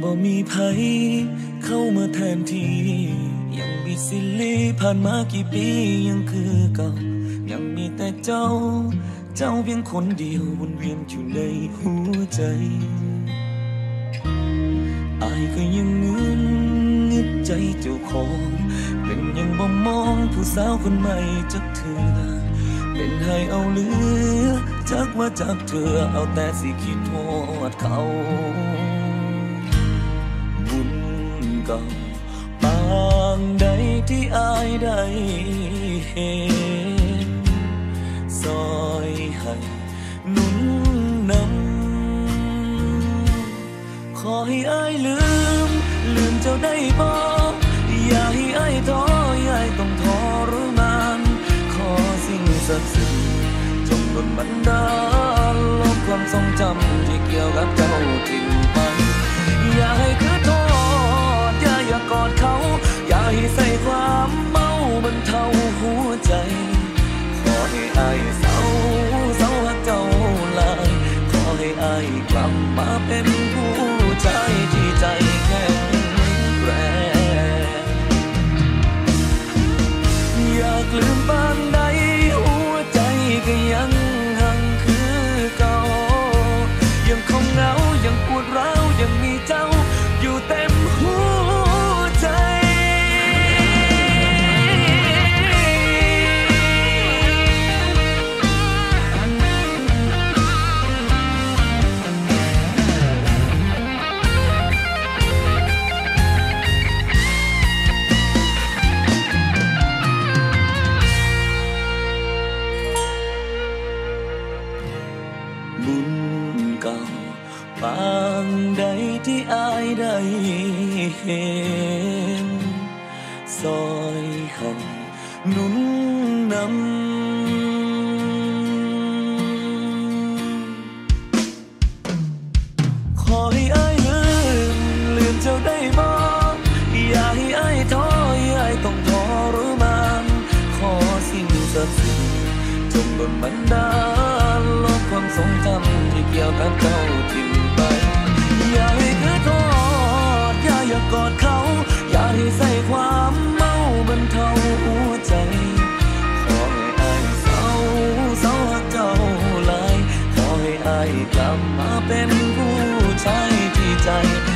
มีภัยเข้ามาแทนที่ยังมีสิลีผ่านมากี่ปียังคือเก่ายังมีแต่เจ้าเพียงคนเดียววนเวียนอยู่ในหัวใจอายก็ยังนึกใจเจ้าของเป็นยังบ่มองผู้สาวคนใหม่จักเธอเป็นให้เอาเหลือจักว่าจากเธอเอาแต่สิคิดโทษเขาบุญเก่าปางใดที่อายได้เห็นซอยให้หนุนนำขอให้อายลืมเจ้าได้บ่อย่าให้อายท้ออย่าให้ต้องทรมานขอสิ่งศักดิ์สิทธิ์จงดลบันดาลลบความทรงจำที่เกี่ยวกับเจ้าทิ้งไปอย่าให้คือโทษอย่ากอดเขาอย่าให้ใส่ความเมาบรรเทาหัวใจขอให้อายเศร้าหักเจ้าลายขอให้อายกลับมาเป็นผู้ชายที่ใจแข็งแรงอยากลืมปานใดหัวใจก็ยังหังคือเก่ายังคงเหงายังปวดร้าวยังมีเจ้าอยู่เต็มหัวใจบุญเก่าปางใดที่อายได้เห็นซอยให้หนุนนำขอให้อายลืมเจ้าได้บ่อย่าให้อายท้ออย่าให้ต้องทรมานขอสิ่งศักดิ์สิทธิ์จงดลบันดาลลบความทรงจำที่เกี่ยวกับเจ้าทิ้งไปอย่าให้คือโทษอย่ากอดเขาอย่าให้ใส่ความเมาบรรเทาหัวใจขอให้อายเศร้าหักเจ้าหลายขอให้อายกลับมาเป็นผู้ชายที่ใจ